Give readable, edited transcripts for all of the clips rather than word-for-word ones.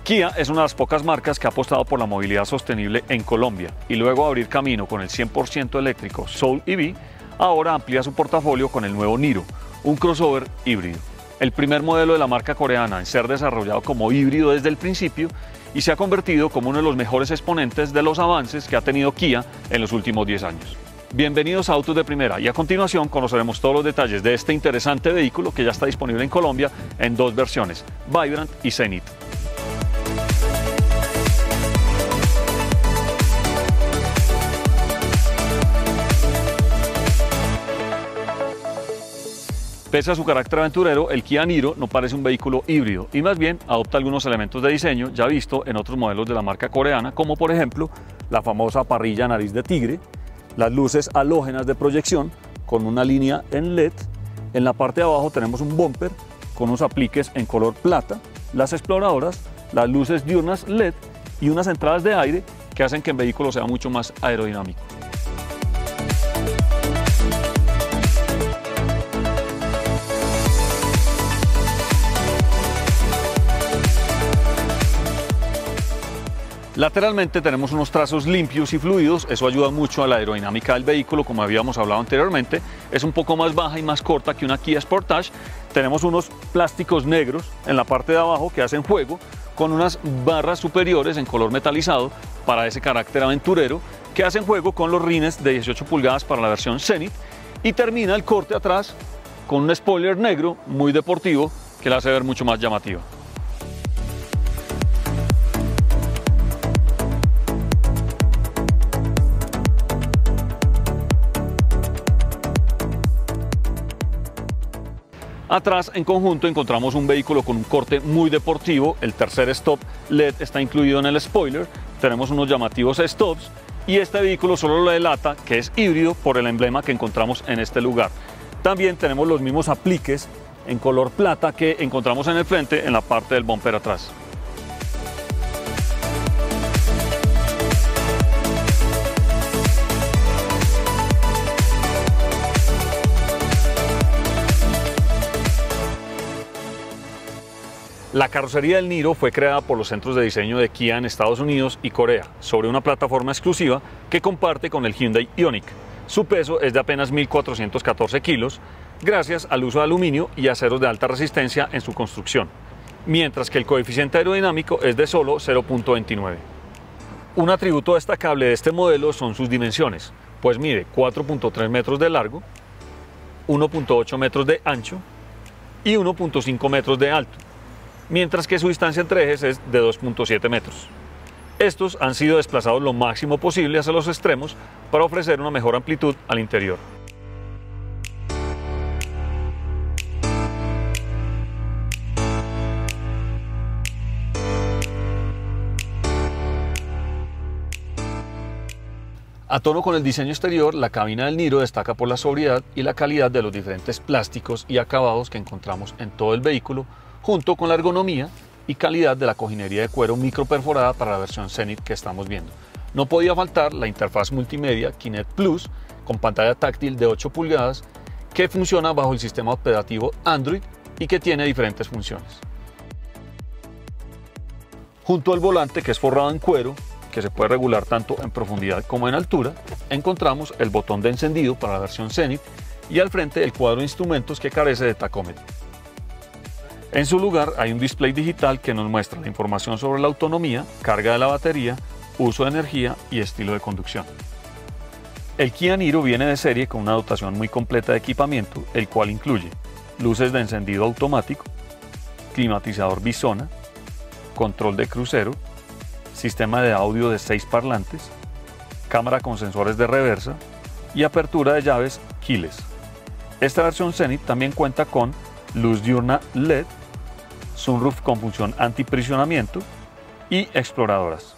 Kia es una de las pocas marcas que ha apostado por la movilidad sostenible en Colombia y luego de abrir camino con el 100% eléctrico Soul EV, ahora amplía su portafolio con el nuevo Niro, un crossover híbrido. El primer modelo de la marca coreana en ser desarrollado como híbrido desde el principio y se ha convertido como uno de los mejores exponentes de los avances que ha tenido Kia en los últimos 10 años. Bienvenidos a Autos de Primera y a continuación conoceremos todos los detalles de este interesante vehículo que ya está disponible en Colombia en dos versiones, Vibrant y Zenith. Pese a su carácter aventurero, el Kia Niro no parece un vehículo híbrido y más bien adopta algunos elementos de diseño ya visto en otros modelos de la marca coreana, como por ejemplo la famosa parrilla nariz de tigre, las luces halógenas de proyección con una línea en LED. En la parte de abajo tenemos un bumper con unos apliques en color plata, las exploradoras, las luces diurnas LED y unas entradas de aire que hacen que el vehículo sea mucho más aerodinámico. Lateralmente tenemos unos trazos limpios y fluidos, eso ayuda mucho a la aerodinámica del vehículo, como habíamos hablado anteriormente. Es un poco más baja y más corta que una Kia Sportage. Tenemos unos plásticos negros en la parte de abajo que hacen juego con unas barras superiores en color metalizado para ese carácter aventurero que hacen juego con los rines de 18 pulgadas para la versión Zenith y termina el corte atrás con un spoiler negro muy deportivo que la hace ver mucho más llamativa. Atrás, en conjunto, encontramos un vehículo con un corte muy deportivo. El tercer stop LED está incluido en el spoiler. Tenemos unos llamativos stops y este vehículo solo lo delata que es híbrido por el emblema que encontramos en este lugar. También tenemos los mismos apliques en color plata que encontramos en el frente en la parte del bumper atrás. La carrocería del Niro fue creada por los centros de diseño de Kia en Estados Unidos y Corea, sobre una plataforma exclusiva que comparte con el Hyundai Ioniq. Su peso es de apenas 1.414 kilos, gracias al uso de aluminio y aceros de alta resistencia en su construcción, mientras que el coeficiente aerodinámico es de solo 0.29. Un atributo destacable de este modelo son sus dimensiones, pues mide 4.3 metros de largo, 1.8 metros de ancho y 1.5 metros de alto, mientras que su distancia entre ejes es de 2.7 metros. Estos han sido desplazados lo máximo posible hacia los extremos para ofrecer una mejor amplitud al interior. A tono con el diseño exterior, la cabina del Niro destaca por la sobriedad y la calidad de los diferentes plásticos y acabados que encontramos en todo el vehículo, junto con la ergonomía y calidad de la cojinería de cuero microperforada para la versión Zenith que estamos viendo. No podía faltar la interfaz multimedia Kinect Plus con pantalla táctil de 8 pulgadas que funciona bajo el sistema operativo Android y que tiene diferentes funciones. Junto al volante, que es forrado en cuero, que se puede regular tanto en profundidad como en altura, encontramos el botón de encendido para la versión Zenith y al frente el cuadro de instrumentos que carece de tacómetro. En su lugar hay un display digital que nos muestra la información sobre la autonomía, carga de la batería, uso de energía y estilo de conducción. El Kia Niro viene de serie con una dotación muy completa de equipamiento, el cual incluye luces de encendido automático, climatizador bisona, control de crucero, sistema de audio de 6 parlantes, cámara con sensores de reversa y apertura de llaves keyless. Esta versión Zenith también cuenta con luz diurna LED, sunroof con función antiprisionamiento y exploradoras.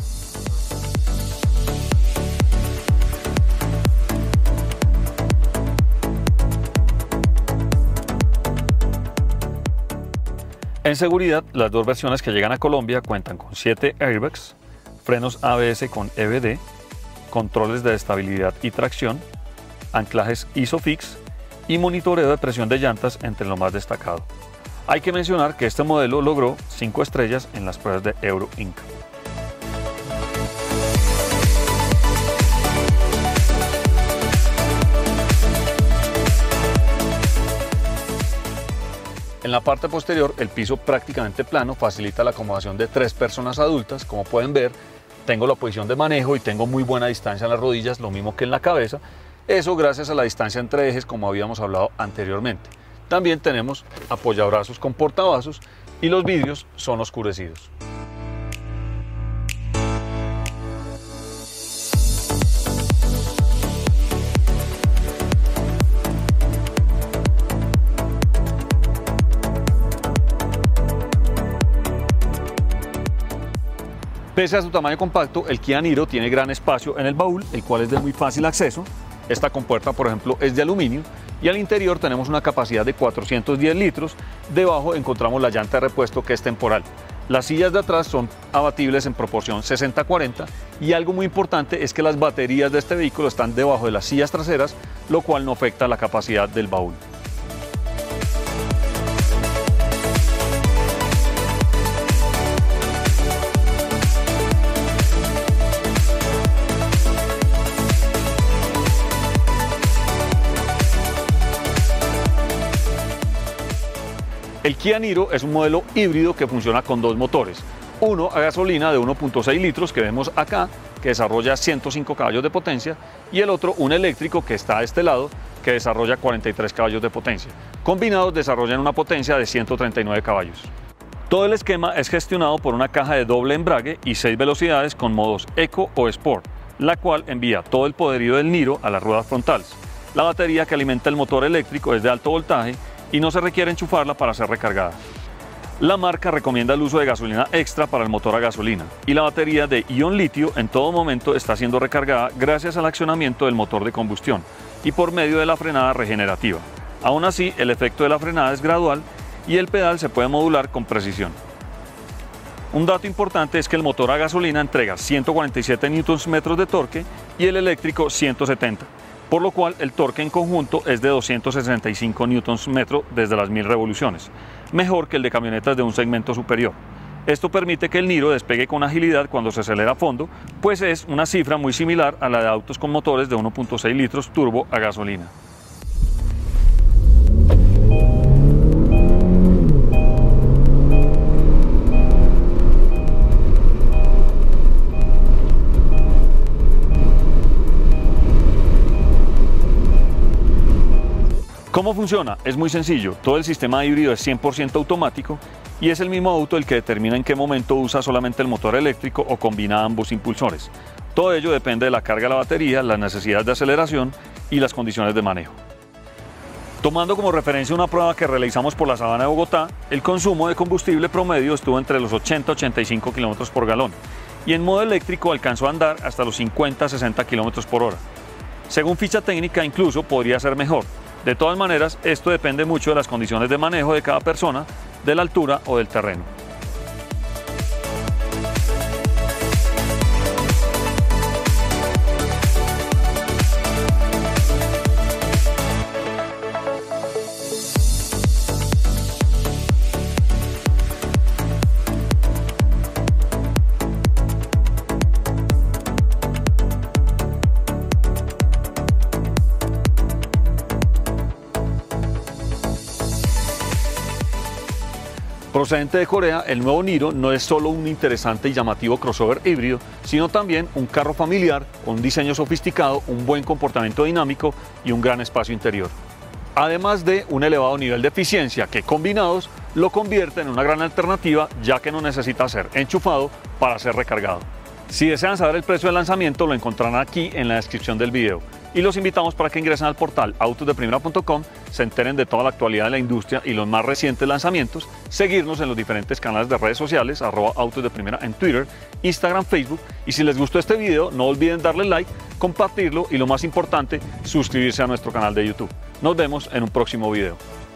En seguridad, las dos versiones que llegan a Colombia cuentan con 7 airbags, frenos ABS con EBD, controles de estabilidad y tracción, anclajes ISOFIX y monitoreo de presión de llantas entre lo más destacado. Hay que mencionar que este modelo logró 5 estrellas en las pruebas de Euro NCAP. En la parte posterior, el piso prácticamente plano facilita la acomodación de 3 personas adultas. Como pueden ver, tengo la posición de manejo y tengo muy buena distancia en las rodillas, lo mismo que en la cabeza. Eso gracias a la distancia entre ejes, como habíamos hablado anteriormente. También tenemos apoyabrazos con portavasos y los vidrios son oscurecidos. Pese a su tamaño compacto, el Kia Niro tiene gran espacio en el baúl, el cual es de muy fácil acceso. Esta compuerta, por ejemplo, es de aluminio y al interior tenemos una capacidad de 410 litros. Debajo encontramos la llanta de repuesto, que es temporal. Las sillas de atrás son abatibles en proporción 60-40 y algo muy importante es que las baterías de este vehículo están debajo de las sillas traseras, lo cual no afecta la capacidad del baúl. El Kia Niro es un modelo híbrido que funciona con 2 motores, uno a gasolina de 1.6 litros que vemos acá, que desarrolla 105 caballos de potencia, y el otro un eléctrico que está a este lado, que desarrolla 43 caballos de potencia. Combinados desarrollan una potencia de 139 caballos. Todo el esquema es gestionado por una caja de doble embrague y 6 velocidades con modos Eco o Sport, la cual envía todo el poderío del Niro a las ruedas frontales. La batería que alimenta el motor eléctrico es de alto voltaje y no se requiere enchufarla para ser recargada. La marca recomienda el uso de gasolina extra para el motor a gasolina y la batería de ion litio en todo momento está siendo recargada gracias al accionamiento del motor de combustión y por medio de la frenada regenerativa. Aún así, el efecto de la frenada es gradual y el pedal se puede modular con precisión. Un dato importante es que el motor a gasolina entrega 147 Nm de torque y el eléctrico 170, por lo cual el torque en conjunto es de 265 Nm desde las 1000 revoluciones, mejor que el de camionetas de un segmento superior. Esto permite que el Niro despegue con agilidad cuando se acelera a fondo, pues es una cifra muy similar a la de autos con motores de 1.6 litros turbo a gasolina. ¿Cómo funciona? Es muy sencillo. Todo el sistema híbrido es 100% automático y es el mismo auto el que determina en qué momento usa solamente el motor eléctrico o combina ambos impulsores. Todo ello depende de la carga de la batería, las necesidades de aceleración y las condiciones de manejo. Tomando como referencia una prueba que realizamos por la Sabana de Bogotá, el consumo de combustible promedio estuvo entre los 80 y 85 km por galón y en modo eléctrico alcanzó a andar hasta los 50-60 km por hora. Según ficha técnica, incluso podría ser mejor. De todas maneras, esto depende mucho de las condiciones de manejo de cada persona, de la altura o del terreno. Procedente de Corea, el nuevo Niro no es solo un interesante y llamativo crossover híbrido, sino también un carro familiar con un diseño sofisticado, un buen comportamiento dinámico y un gran espacio interior. Además de un elevado nivel de eficiencia que combinados lo convierte en una gran alternativa, ya que no necesita ser enchufado para ser recargado. Si desean saber el precio del lanzamiento, lo encontrarán aquí en la descripción del video. Y los invitamos para que ingresen al portal autosdeprimera.com, se enteren de toda la actualidad de la industria y los más recientes lanzamientos, seguirnos en los diferentes canales de redes sociales, @autosdeprimera en Twitter, Instagram, Facebook, y si les gustó este video, no olviden darle like, compartirlo y lo más importante, suscribirse a nuestro canal de YouTube. Nos vemos en un próximo video.